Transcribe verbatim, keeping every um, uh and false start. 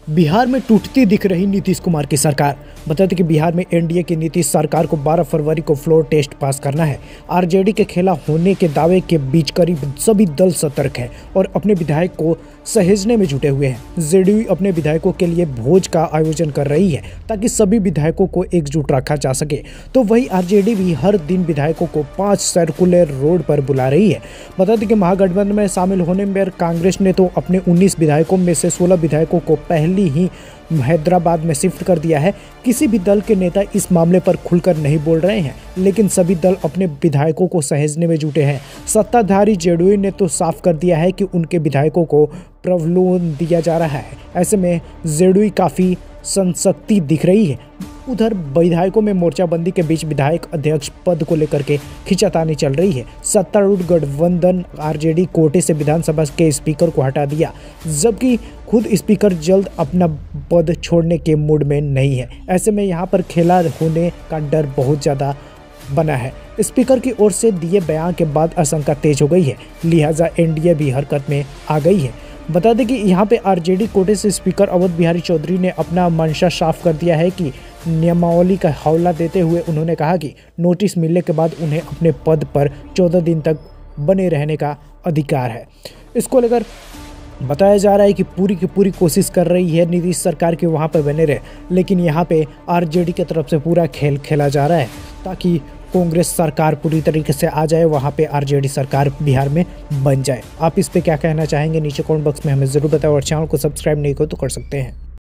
बिहार में टूटती दिख रही नीतीश कुमार की सरकार। बता दें कि बिहार में एनडीए की नीतीश सरकार को बारह फरवरी को फ्लोर टेस्ट पास करना है। आरजेडी के खेला होने के दावे के बीच करीब सभी दल सतर्क हैं और अपने विधायक को सहेजने में जुटे हुए हैं। जेडीयू अपने विधायकों के लिए भोज का आयोजन कर रही है ताकि सभी विधायकों को एकजुट रखा जा सके। तो वही आरजेडी भी हर दिन विधायकों को पांच सर्कुलर रोड पर बुला रही है। बता दें कि महागठबंधन में शामिल होने में कांग्रेस ने तो अपने उन्नीस विधायकों में से सोलह विधायकों को पहले ही हैदराबाद में शिफ्ट कर दिया है। किसी भी दल के नेता इस मामले पर खुलकर नहीं बोल रहे हैं, लेकिन सभी दल अपने विधायकों को सहेजने में जुटे हैं। सत्ताधारी जेडीयू ने तो साफ कर दिया है कि उनके विधायकों को प्रलोभन दिया जा रहा है। ऐसे में जेडीयू काफी संशक्ति दिख रही है। उधर विधायकों में मोर्चाबंदी के बीच विधायक अध्यक्ष पद को लेकर के खींचातानी चल रही है। सत्तारूढ़ गठबंधन आरजेडी कोटे से विधानसभा के स्पीकर को हटा दिया, जबकि खुद स्पीकर जल्द अपना पद छोड़ने के मूड में नहीं है। ऐसे में यहाँ पर खेला होने का डर बहुत ज़्यादा बना है। स्पीकर की ओर से दिए बयान के बाद आशंका तेज हो गई है, लिहाजा एनडीए भी हरकत में आ गई है। बता दें कि यहाँ पे आरजेडी कोटे से स्पीकर अवध बिहारी चौधरी ने अपना मंशा साफ कर दिया है कि नियमावली का हवाला देते हुए उन्होंने कहा कि नोटिस मिलने के बाद उन्हें अपने पद पर चौदह दिन तक बने रहने का अधिकार है। इसको लेकर बताया जा रहा है कि पूरी की पूरी कोशिश कर रही है नीतीश सरकार के वहाँ पर बने रहे, लेकिन यहाँ पे आरजेडी की तरफ से पूरा खेल खेला जा रहा है ताकि कांग्रेस सरकार पूरी तरीके से आ जाए, वहाँ पे आरजेडी सरकार बिहार में बन जाए। आप इस पे क्या कहना चाहेंगे नीचे कमेंट बॉक्स में हमें ज़रूर बताओ और चैनल को सब्सक्राइब नहीं करो तो कर सकते हैं।